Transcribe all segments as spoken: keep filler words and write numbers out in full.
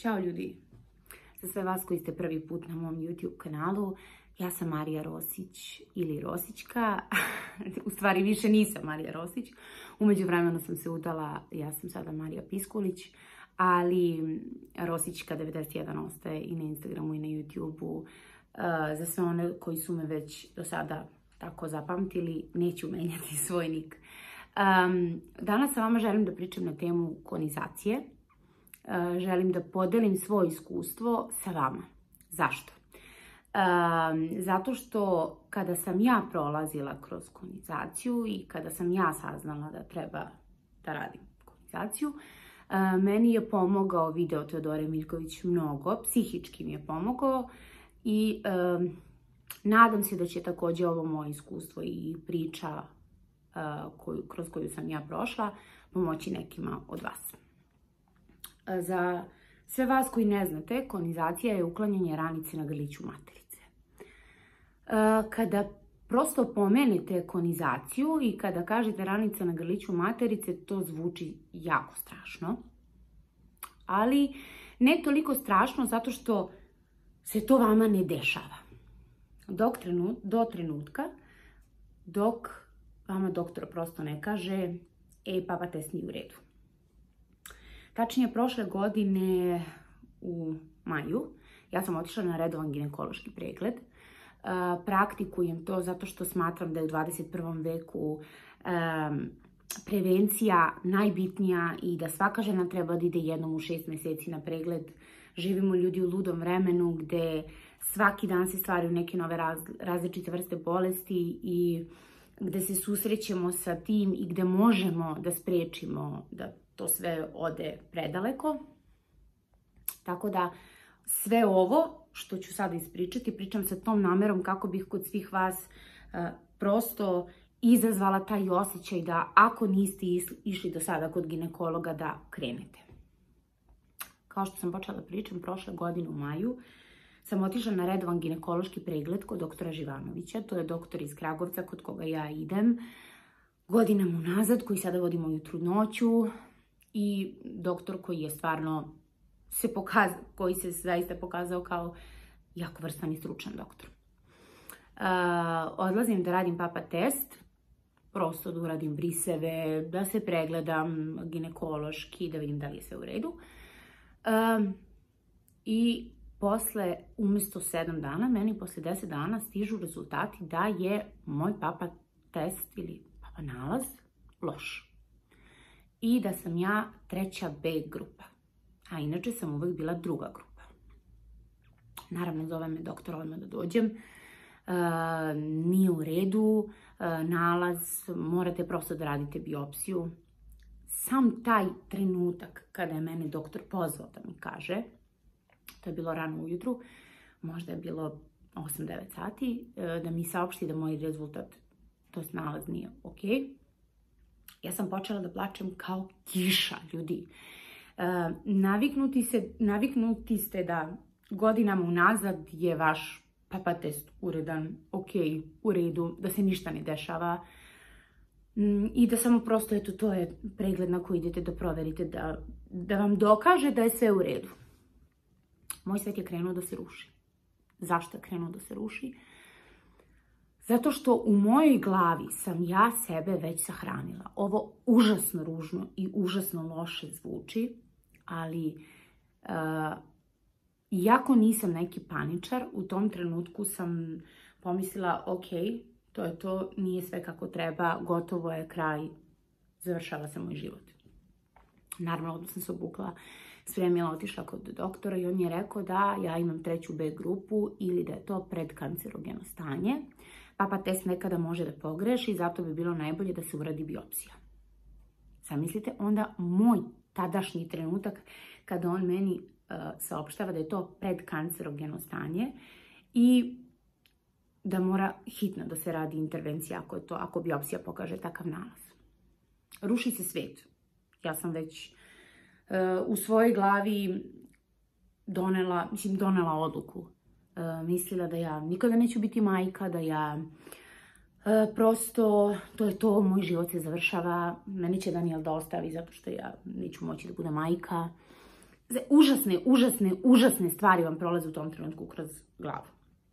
Ćao ljudi! Za sve vas koji ste prvi put na mom YouTube kanalu, ja sam Marija Rosić ili Rosićka. U stvari više nisam Marija Rosić. Umeđu vremenu sam se udala, ja sam sada Marija Piskulić, ali Rosićka devedeset jedan ostaje i na Instagramu i na YouTubeu. Za sve one koji su me već do sada tako zapamtili, neću menjati svoj nik. Danas sa vama želim da pričam na temu konizacije. Želim da podelim svoje iskustvo sa vama. Zašto? Zato što kada sam ja prolazila kroz konizaciju i kada sam ja saznala da treba da radim konizaciju, meni je pomogao video Teodore Miljković mnogo, psihički mi je pomogao i nadam se da će također ovo moje iskustvo i priča koju, kroz koju sam ja prošla pomoći nekima od vas. Za sve vas koji ne znate, konizacija je uklanjanje ranice na grliću materice. Kada prosto pomenete konizaciju i kada kažete ranica na grliću materice, to zvuči jako strašno. Ali ne toliko strašno zato što se to vama ne dešava. Dok trenut, do trenutka dok vama doktor prosto ne kaže e, papa test nije u redu. Tačnije, prošle godine u maju ja sam otišla na redovan ginekološki pregled. Praktikujem to zato što smatram da je u dvadeset prvom veku prevencija najbitnija i da svaka žena treba da ide jednom u šest mjeseci na pregled. Živimo ljudi u ludom vremenu gde svaki dan se stvaraju neke nove različite vrste bolesti i gde se susrećemo sa tim i gde možemo da sprečimo da to sve ode predaleko. Tako da sve ovo što ću sada ispričati, pričam sa tom namerom kako bih kod svih vas uh, prosto izazvala taj osjećaj da ako niste išli do sada kod ginekologa da krenete. Kao što sam počela da pričam, prošle godine u maju sam otišla na redovan ginekološki pregled kod doktora Živanovića. To je doktor iz Kragovca kod koga ja idem godinama unazad, koji sada vodi moju trudnoću i doktor koji je stvarno se pokazao, koji se zaista pokazao kao jako vrstan i stručan doktor. Uh, odlazim da radim papa test, prosto da uradim briseve, da se pregledam ginekološki, da vidim da li je sve u redu. Uh, I posle, umjesto sedam dana, meni posle deset dana stižu rezultati da je moj papa test ili papa nalaz loš. I da sam ja treća B grupa. A inače sam uvek bila druga grupa. Naravno, zove me doktor odmah da dođem. Uh, nije u redu, uh, nalaz, morate prosto da radite biopsiju. Sam taj trenutak kada je mene doktor pozvao da mi kaže, to je bilo rano ujutru, možda je bilo osam devet sati, da mi saopšti da moj rezultat, to jest nalaz, nije ok. Ja sam počela da plačem kao kiša, ljudi. Naviknuti, se, naviknuti ste da godinama unazad je vaš papa test uredan, ok, u redu, da se ništa ne dešava i da samo prosto, eto, to je pregled na koji idete da proverite, da, da vam dokaže da je sve u redu. Moj svet je krenuo da se ruši. Zašto je krenuo da se ruši? Zato što u mojoj glavi sam ja sebe već sahranila. Ovo užasno ružno i užasno loše zvuči, ali uh, iako nisam neki paničar, u tom trenutku sam pomislila, ok, to je to, nije sve kako treba, gotovo je kraj, završava se moj život. Naravno, odmah sam se obukla, spremila, otišla kod doktora i on je rekao da ja imam treću B grupu ili da je to predkancerogeno stanje. Papa test nekada može da pogreši i zato bi bilo najbolje da se uradi biopsija. Zamislite onda moj tadašnji trenutak kada on meni uh, saopštava da je to predkancerogeno stanje i da mora hitno da se radi intervencija ako je to, ako biopsija pokaže takav nalaz. Ruši se svet. Ja sam već uh, u svojoj glavi donela, mislim, donela odluku. Uh, mislila da ja nikada neću biti majka, da ja uh, prosto, to je to, moj život se završava, meni će Daniel da ostavi zato što ja neću moći da budem majka. užasne, užasne, užasne stvari vam prolaze u tom trenutku kroz glavu.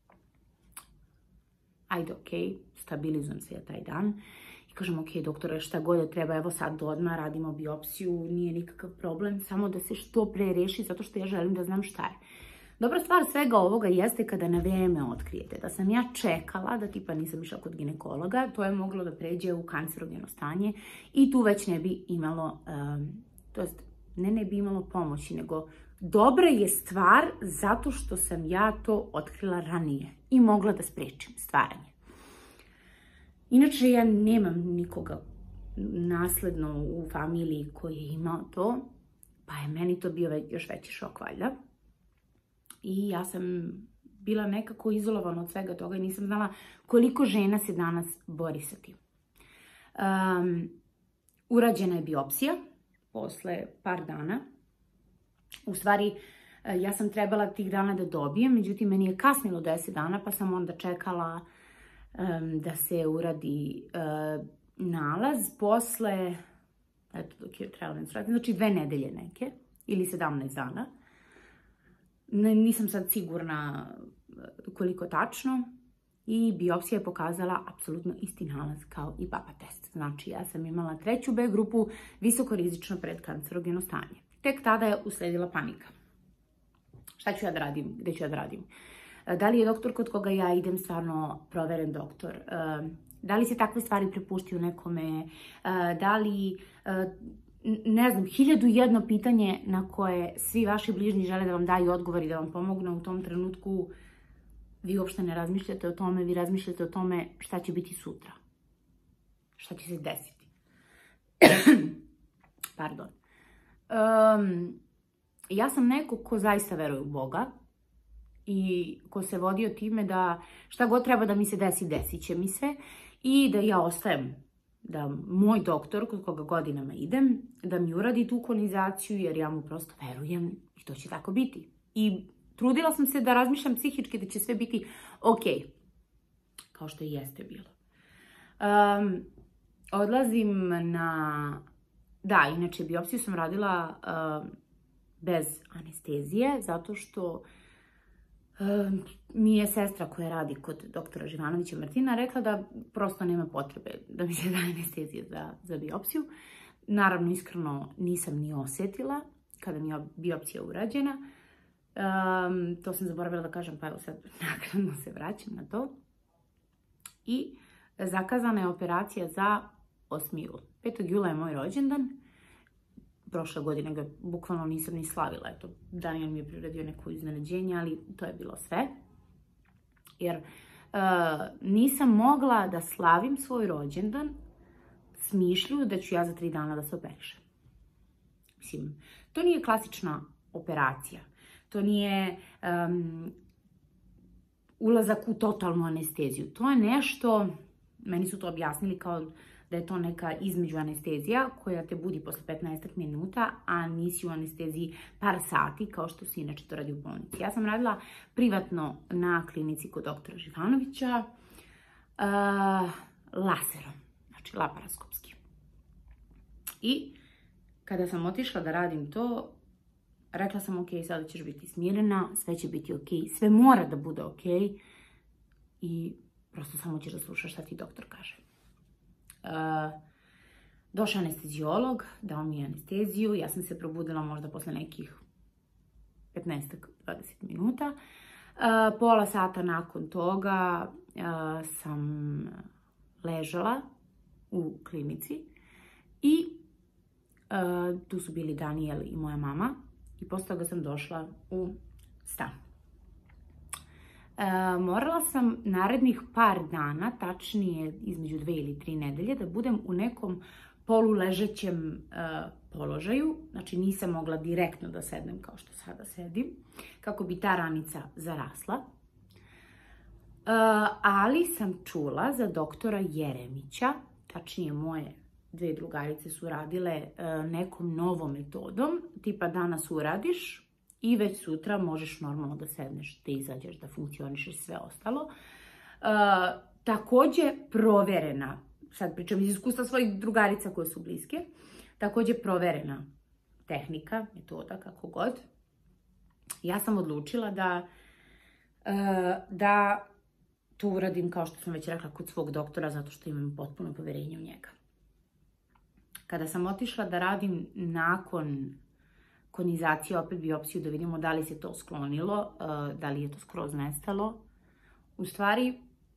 Ajde, ok, stabilizujem se ja taj dan i kažem, ok, doktore, šta god da treba, evo sad odmah radimo biopsiju, nije nikakav problem, samo da se što pre reši, zato što ja želim da znam šta je. Dobra stvar svega ovoga jeste kada na vreme otkrijete. Da sam ja čekala, da tipa nisam išla kod ginekologa, to je moglo da pređe u kancerogeno stanje i tu već ne bi imalo, um, to jest ne ne bi imalo pomoći, nego dobra je stvar zato što sam ja to otkrila ranije i mogla da sprečim stvaranje. Inače, ja nemam nikoga nasledno u familiji koji je imao to, pa je meni to bio još veći šok, valjda. I ja sam bila nekako izolovana od svega toga i nisam znala koliko žena se danas bori sa tim. Um, urađena je biopsija posle par dana. U stvari, ja sam trebala tih dana da dobijem, međutim, meni je kasnilo deset dana, pa sam onda čekala um, da se uradi uh, nalaz posle, eto dok je trebala menstruacija, znači dve nedelje neke, ili sedamnaest dana. Nisam sad sigurna koliko tačno i biopsija je pokazala apsolutno isti nalaz kao i papa test. Znači, ja sam imala treću B grupu, visokorizično predkancerogeno stanje. Tek tada je usledila panika. Šta ću ja da radim? Gde ću ja da radim? Da li je doktor kod koga ja idem stvarno proveren doktor? Da li se takve stvari prepuštaju nekome? Da li... ne znam, hiljadu jedno pitanje na koje svi vaši bližnji žele da vam daju odgovor i da vam pomognu u tom trenutku, vi uopšte ne razmišljate o tome, vi razmišljate o tome šta će biti sutra. Šta će se desiti. Pardon. Um, ja sam neko ko zaista veruje u Boga i ko se vodio time da šta god treba da mi se desi, desit će mi se i da ja ostajem da moj doktor, kod koga godinama idem, da mi uradi tu konizaciju, jer ja mu prosto verujem i to će tako biti. I trudila sam se da razmišljam psihički da će sve biti ok, kao što i jeste bilo. Um, odlazim na... Da, inače, biopsiju sam radila uh, bez anestezije, zato što uh, mi je sestra koja radi kod doktora Živanovića Martina rekla da prosto nema potrebe da mi se da anestezija za, za biopsiju. Naravno, iskreno nisam ni osjetila kada mi je biopsija urađena. Um, to sam zaboravila da kažem, pa evo sad naknadno se vraćam na to. I zakazana je operacija za osmi jul. petog jula je moj rođendan. Prošle godine ga bukvalno nisam ni slavila. Eto, Daniel mi je priredio neko iznenađenje, ali to je bilo sve. Jer uh, nisam mogla da slavim svoj rođendan s mišlju da ću ja za tri dana da se operišem. Mislim, to nije klasična operacija. To nije um, ulazak u totalnu anesteziju. To je nešto, meni su to objasnili kao da je to neka između anestezija koja te budi posle petnaest minuta, a nisi u anesteziji par sati, kao što se inače to radi u bolnici. Ja sam radila privatno na klinici kod doktora Živanovića uh, laserom, znači laparoskopski. I kada sam otišla da radim to, rekla sam ok, sada ćeš biti smirena, sve će biti ok, sve mora da bude ok i prosto samo ćeš da slušaš šta ti doktor kaže. Uh, došao anestezijolog, dao mi je anesteziju, ja sam se probudila možda posle nekih petnaest do dvadeset minuta. Uh, pola sata nakon toga uh, sam ležala u klinici i uh, tu su bili Daniel i moja mama i posle toga sam došla u stan. Uh, morala sam narednih par dana, tačnije između dve ili tri nedelje, da budem u nekom poluležećem uh, položaju. Znači nisam mogla direktno da sednem kao što sada sedim, kako bi ta ranica zarasla. Uh, ali sam čula za doktora Jeremića, tačnije moje dve drugarice su radile uh, nekom novom metodom, tipa danas uradiš, i već sutra možeš normalno da sedneš, da izađeš, da funkcionišeš sve ostalo. Uh, takođe proverena, sad pričam iz iskustva svojih drugarica koje su bliske, takođe proverena tehnika, metoda, kako god, ja sam odlučila da, da to uradim, kao što sam već rekla, kod svog doktora, zato što imam potpuno poverenje u njega. Kada sam otišla da radim nakon konizacije opet biopsiju, da vidimo da li se to sklonilo, da li je to skroz nestalo, u stvari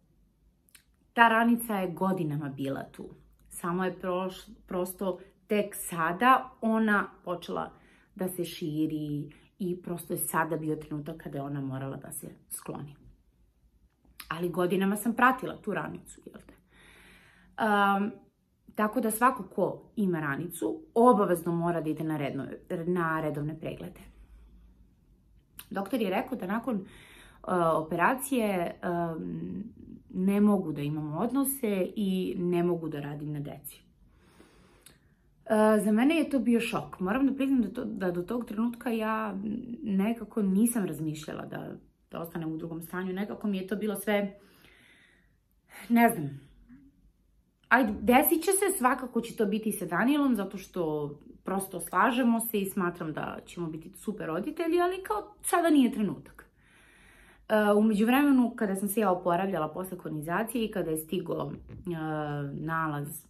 ta ranica je godinama bila tu. Samo je prosto tek sada ona počela da se širi i prosto je sada bio trenutak kada je ona morala da se skloni. Ali godinama sam pratila tu ranicu, jel te? Um, tako da svako ko ima ranicu, obavezno mora da ide na, redno, na redovne preglede. Doktor je rekao da nakon uh, operacije um, ne mogu da imam odnose i ne mogu da radim na deci. Uh, za mene je to bio šok. Moram da priznam da, to, da do tog trenutka ja nekako nisam razmišljala da, da ostanem u drugom stanju. Nekako mi je to bilo sve, ne znam, ajde, desit će se, svakako će to biti sa Danielom, zato što prosto slažemo se i smatram da ćemo biti super roditelji, ali kao sada nije trenutak. Uh, umeđu vremenu, kada sam se ja oporavljala posle konizacije i kada je stigao uh, nalaz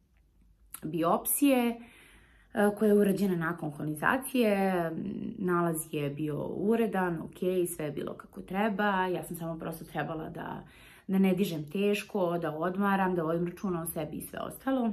biopsije uh, koja je urađena nakon konizacije, nalaz je bio uredan, ok, sve je bilo kako treba, ja sam samo prosto trebala da, da ne dižem teško, da odmaram, da vodim računa o sebi i sve ostalo.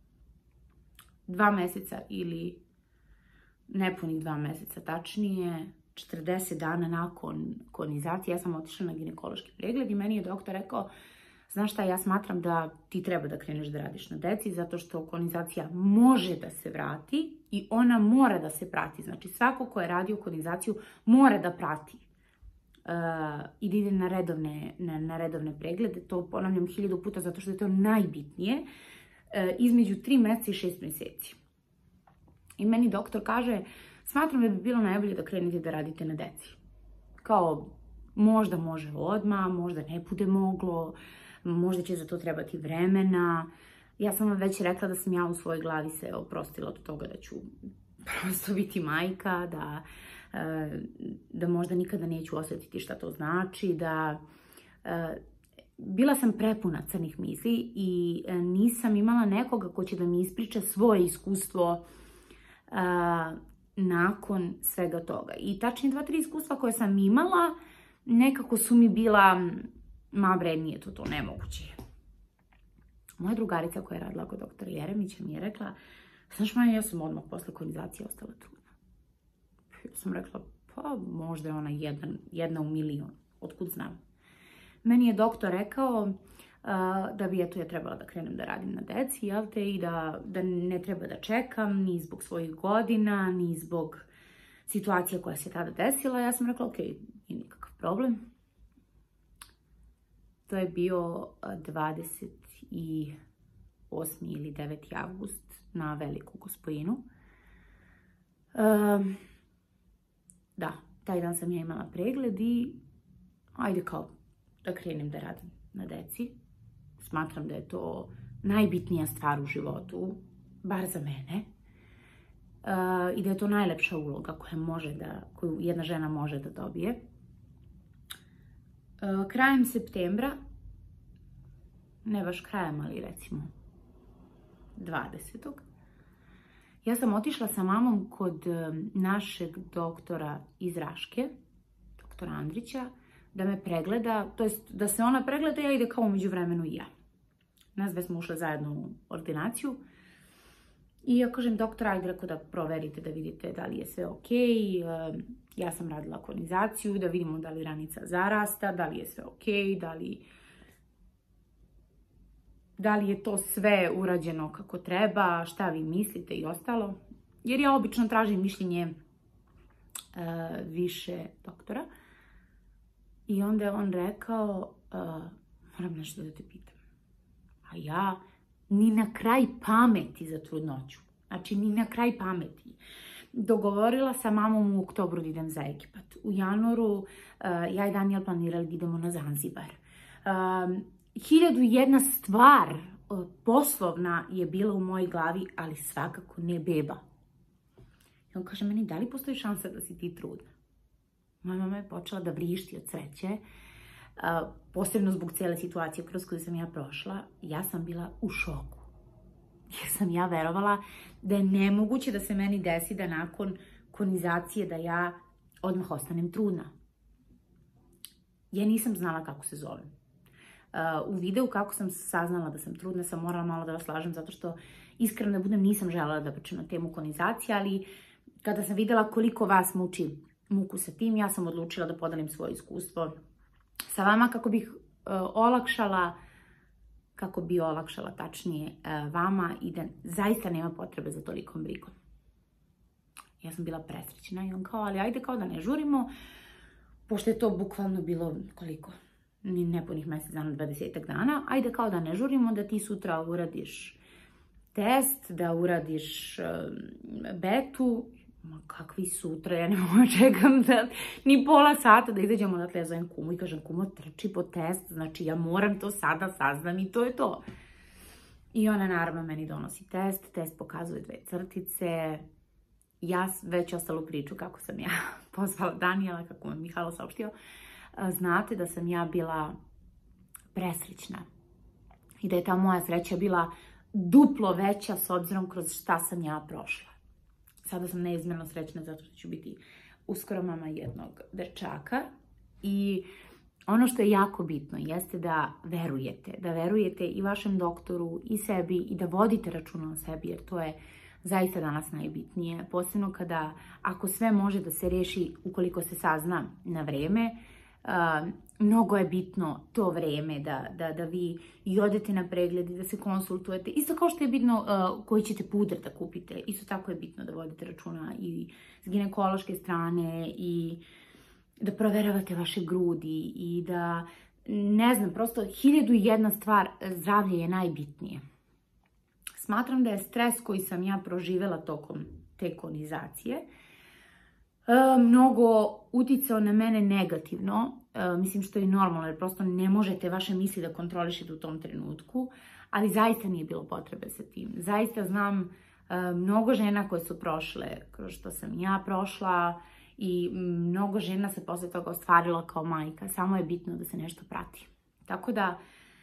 Dva meseca ili nepunih dva meseca tačnije, četrdeset dana nakon konizacije, ja sam otišla na ginekološki pregled i meni je doktor rekao, znaš šta, ja smatram da ti treba da kreneš da radiš na deci, zato što konizacija može da se vrati i ona mora da se prati. Znači, svako ko je radio konizaciju mora da prati uh, i da ide na redovne, na, na redovne preglede. To ponavljam hiljadu puta zato što je to najbitnije, uh, između tri meseca i šest meseci. I meni doktor kaže, smatram da bi bilo najbolje da krenete da radite na deci. Kao, možda može odmah, možda ne bude moglo, možda će za to trebati vremena. Ja sam vam već rekla da sam ja u svojoj glavi se oprostila od toga da ću prosto biti majka, da, da možda nikada neću osjetiti šta to znači, da bila sam prepuna crnih misli i nisam imala nekoga ko će da mi ispriča svoje iskustvo nakon svega toga. I tačnije dva, tri iskustva koje sam imala, nekako su mi bila, ma bre, nije to to, nemoguće. Moja drugarica koja je radila kod doktora Jeremića mi je rekla, znaš Maja, ja sam odmah posle konizacije ostala trudna. Ja sam rekla, pa možda je ona jedan, jedna u milion, otkud znam. Meni je doktor rekao uh, da bi eto ja trebala da krenem da radim na deci, jel te, i da, da ne treba da čekam ni zbog svojih godina, ni zbog situacija koja se tada desila. Ja sam rekla, ok, nije nikakav problem. To je bio dvadeset osmi ili deveti avgust na Veliku Gospojinu. Um, da, taj dan sam ja imala pregled i ajde kao da krenem da radim na deci. Smatram da je to najbitnija stvar u životu, bar za mene. Uh, I da je to najlepša uloga koja može da, koju jedna žena može da dobije. Uh, krajem septembra, ne baš krajem, ali recimo dvadesetog ja sam otišla sa mamom kod našeg doktora iz Raške, doktora Andrića, da me pregleda, to jest da se ona pregleda, ja ide kao umeđu vremenu i ja. Nas dve smo ušle zajedno u ordinaciju i ja kažem, doktor, ajde rekao da proverite, da vidite da li je sve ok. Ja sam radila konizaciju, da vidimo da li ranica zarasta, da li je sve ok, da li, da li je to sve urađeno kako treba, šta vi mislite i ostalo. Jer ja obično tražim mišljenje uh, više doktora. I onda je on rekao, uh, moram nešto da te pitam. A ja ni na kraj pameti za trudnoću. Znači, ni na kraj pameti. Dogovorila sa mamom u oktobru da idem za Egipat. U januaru uh, ja i Daniel planirali da idemo na Zanzibar. Uh, hiljadu jedna stvar uh, poslovna je bila u mojoj glavi, ali svakako ne beba. I on kaže meni, da li postoji šansa da si ti trudna? Moja mama je počela da vrišti od sreće, posebno zbog cele situacije kroz koju sam ja prošla. Ja sam bila u šoku. Jer sam ja verovala da je nemoguće da se meni desi da nakon konizacije da ja odmah ostanem trudna. Ja nisam znala kako se zovem. U videu kako sam saznala da sam trudna sam morala malo da vas lažem zato što iskreno da budem nisam želela da pričam na temu konizacije, ali kada sam videla koliko vas muči muku sa tim, ja sam odlučila da podelim svoje iskustvo sa vama kako bih uh, olakšala, kako bi olakšala tačnije uh, vama i da zaista nema potrebe za tolikom brigom. Ja sam bila presrećna i on kao, ali ajde kao da ne žurimo, pošto je to bukvalno bilo koliko? Ni nepunih mjesec dana, dvadesetak dana, ajde kao da ne žurimo, da ti sutra uradiš test, da uradiš uh, betu. Ma kakvi sutra, ja ne mogu čekam da ni pola sata da izađemo odatle, ja zovem kumu i kažem kumo trči po test, znači ja moram to sada saznam i to je to. I ona naravno meni donosi test, test pokazuje dve crtice, ja već ostalu priču kako sam ja pozvala Danijela, kako me Mihajlo saopštio, znate da sam ja bila presrećna i da je ta moja sreća bila duplo veća s obzirom kroz šta sam ja prošla. Sada sam neizmjerno srećna zato što ću biti uskoro mama jednog dečaka i ono što je jako bitno jeste da verujete, da verujete i vašem doktoru i sebi i da vodite računa o sebi jer to je zaista danas najbitnije. Posebno kada ako sve može da se reši ukoliko se sazna na vreme, uh, mnogo je bitno to vreme da, da, da vi i odete na pregled i da se konsultujete. Isto kao što je bitno uh, koji ćete puder da kupite. Isto tako je bitno da vodite računa i s ginekološke strane i da proveravate vaše grudi i da, ne znam, prosto hiljadu i jedna stvar, zdravlje je najbitnije. Smatram da je stres koji sam ja proživjela tokom te konizacije mnogo uticao na mene negativno, mislim što je normalno jer prosto ne možete vaše misli da kontrolišete u tom trenutku, ali zaista nije bilo potrebe sa tim. Zaista znam mnogo žena koje su prošle kroz što sam ja prošla i mnogo žena se posle toga ostvarila kao majka, samo je bitno da se nešto prati. Tako da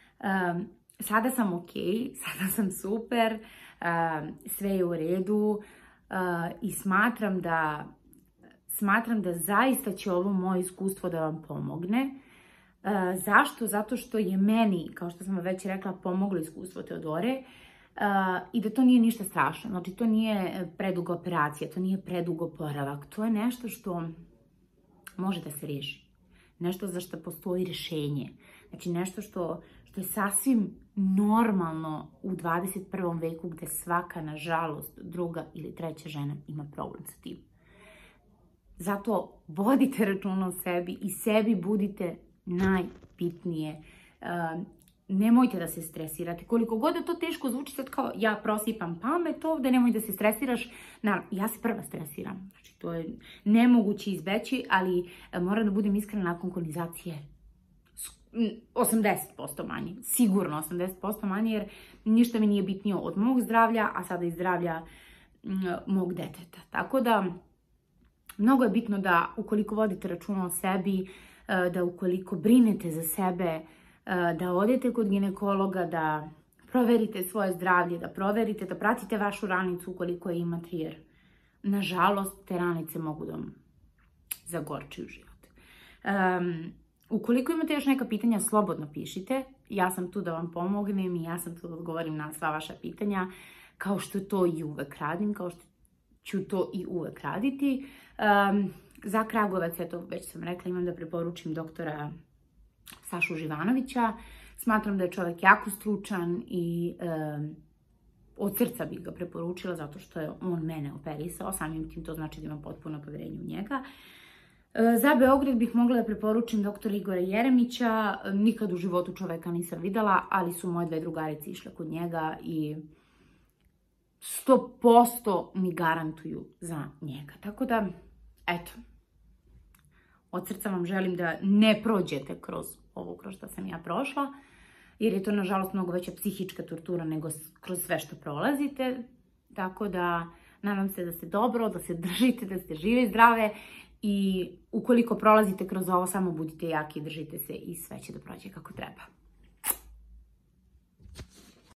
sada sam ok, sada sam super, sve je u redu i smatram da Smatram da zaista će ovo moje iskustvo da vam pomogne. Uh, zašto? Zato što je meni, kao što sam već rekla, pomoglo iskustvo Teodore uh, i da to nije ništa strašno. Znači, to nije preduga operacija, to nije predugo oporavak. To je nešto što može da se riješi. Nešto za što postoji rješenje. Znači, nešto što, što je sasvim normalno u dvadeset prvom veku gdje svaka, nažalost, druga ili treća žena ima problem sa tim. Zato vodite računa o sebi i sebi budite najbitnije. Uh, nemojte da se stresirate. Koliko god da to teško zvuči, sad kao ja prosipam pamet ovdje, nemoj da se stresiraš. Naravno, ja se prva stresiram. Znači, to je nemoguće izbeći, ali uh, moram da budem iskrena nakon konizacije. osamdeset posto manje. Sigurno osamdeset posto manje, jer ništa mi nije bitnije od mog zdravlja, a sada i zdravlja uh, mog deteta. Tako da, mnogo je bitno da ukoliko vodite računa o sebi, da ukoliko brinete za sebe, da odete kod ginekologa, da proverite svoje zdravlje, da proverite, da pratite vašu ranicu ukoliko je imate, jer nažalost te ranice mogu da vam zagorčuju život. Um, ukoliko imate još neka pitanja, slobodno pišite. Ja sam tu da vam pomognem i ja sam tu da odgovorim na sva vaša pitanja, kao što to i uvek radim, kao što ću to i uvek raditi. Um, za Kragujevac, eto, već sam rekla, imam da preporučim doktora Sašu Živanovića. Smatram da je čovjek jako stručan i um, od srca bih ga preporučila zato što je on mene operisao. Samim tim to znači da imam potpuno povjerenje u njega. Uh, za Beograd bih mogla da preporučim doktora Igora Jeremića. Nikad u životu čovjeka nisam videla, ali su moje dve drugarice išle kod njega i sto posto mi garantuju za njega. Tako da, eto, od srca vam želim da ne prođete kroz ovo kroz što sam ja prošla, jer je to, nažalost, mnogo veća psihička tortura nego kroz sve što prolazite. Tako da, nadam se da ste dobro, da se držite, da ste žive i zdrave i ukoliko prolazite kroz ovo, samo budite jaki, držite se i sve će da prođe kako treba.